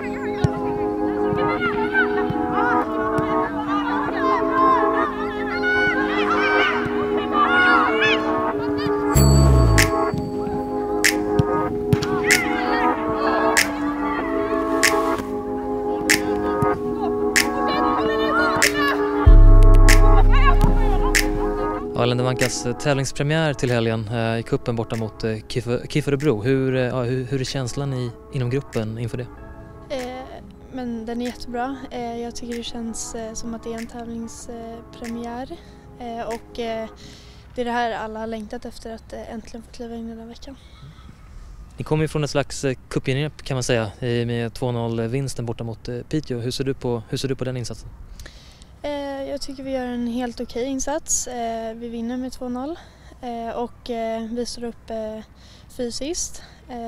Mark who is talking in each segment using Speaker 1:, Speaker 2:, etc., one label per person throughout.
Speaker 1: Ländervankas tävlingspremiär till helgen i kuppen borta mot KIF Örebro. Hur är känslan inom gruppen inför det?
Speaker 2: Men den är jättebra. Jag tycker det känns som att det är en tävlingspremiär. Och det är det här alla har längtat efter, att äntligen få kliva in den här veckan.
Speaker 1: Ni kommer ju från ett slags cupgenrep kan man säga med 2-0-vinsten borta mot Piteå. Hur ser du på den insatsen?
Speaker 2: Jag tycker vi gör en helt okej insats. Vi vinner med 2-0 och vi står upp fysiskt.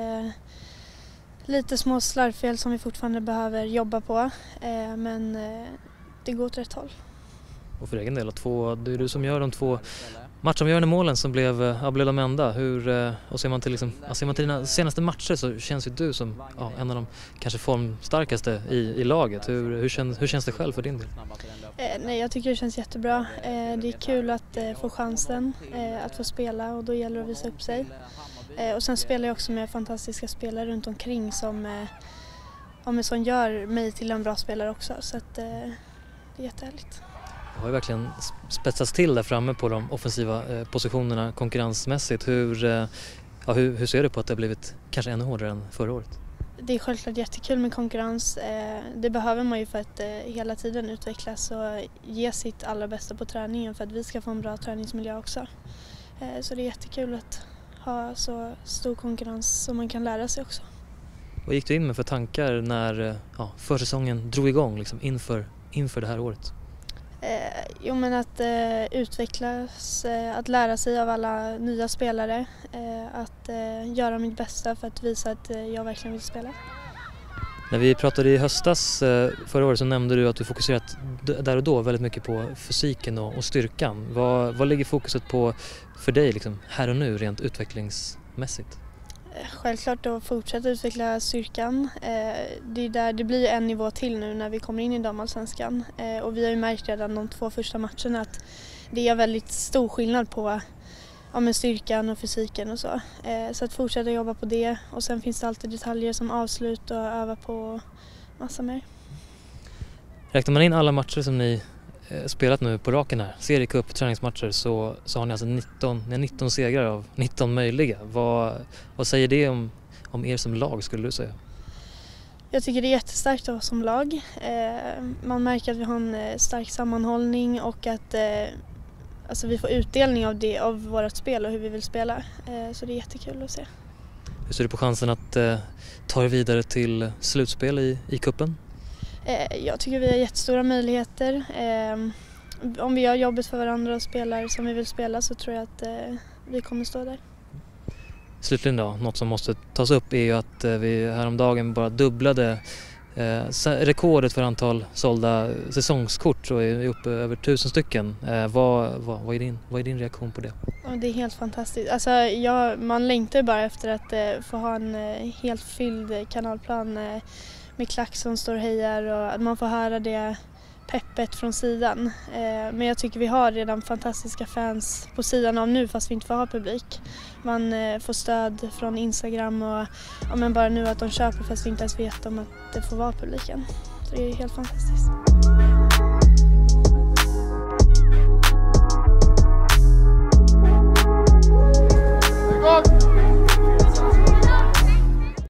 Speaker 2: Lite små slarvfel som vi fortfarande behöver jobba på, men det går åt rätt håll. Och
Speaker 1: för egen del, det är du som gör de 2 matchavgörande målen som blev de enda. Och ser man till dina senaste matcher så känns ju du som en av de kanske formstarkaste i laget. Hur känns det själv för din del?
Speaker 2: Nej, jag tycker det känns jättebra. Det är kul att få chansen att få spela, och då gäller det att visa upp sig. Och sen spelar jag också med fantastiska spelare runt omkring som gör mig till en bra spelare också. Så att, det är jättehärligt.
Speaker 1: Det har ju verkligen spetsats till där framme på de offensiva positionerna konkurrensmässigt. Hur ser du på att det har blivit kanske ännu hårdare än förra året?
Speaker 2: Det är självklart jättekul med konkurrens. Det behöver man ju för att hela tiden utvecklas och ge sitt allra bästa på träningen för att vi ska få en bra träningsmiljö också. Så det är jättekul att ha så stor konkurrens som man kan lära sig också.
Speaker 1: Vad gick du in med för tankar när försäsongen drog igång liksom, inför det här året?
Speaker 2: Men att utvecklas, att lära sig av alla nya spelare, att göra mitt bästa för att visa att jag verkligen vill spela.
Speaker 1: När vi pratade i höstas förra året så nämnde du att du fokuserat där och då väldigt mycket på fysiken och styrkan. Vad ligger fokuset på för dig liksom, här och nu rent utvecklingsmässigt?
Speaker 2: Självklart att fortsätta utveckla styrkan. Det blir en nivå till nu när vi kommer in i damallsvenskan. Och vi har ju märkt redan de 2 första matcherna att det är väldigt stor skillnad på med styrkan och fysiken och så. Så att fortsätta jobba på det. Och sen finns det alltid detaljer som avslut och öva på massa mer.
Speaker 1: Räknar man in alla matcher som ni spelat nu på raken här, seriecup, träningsmatcher, så har ni alltså 19 segrar av 19 möjliga. Vad säger det om er som lag, skulle du säga? Jag tycker det är jättestarkt av som lag. Man märker att vi har en stark sammanhållning och att vi får utdelning av vårt spel och hur vi vill spela. Så det är jättekul att se. Hur ser du på chansen att ta er vidare till slutspel i kuppen?
Speaker 2: Jag tycker vi har jättestora möjligheter. Om vi gör jobbet för varandra och spelar som vi vill spela så tror jag att vi kommer stå där.
Speaker 1: Slutligen då, något som måste tas upp är ju att vi häromdagen bara dubblade rekordet för antal sålda säsongskort och är uppe över 1000 stycken. Vad är din reaktion på det?
Speaker 2: Det är helt fantastiskt. Alltså, man längtar bara efter att få ha en helt fylld kanalplan med klack som står och hejar och att man får höra det peppet från sidan. Men jag tycker vi har redan fantastiska fans på sidan av nu fast vi inte får ha publik. Man får stöd från Instagram och bara nu att de köper fast vi inte ens vet om att det får vara publiken. Så det är helt fantastiskt.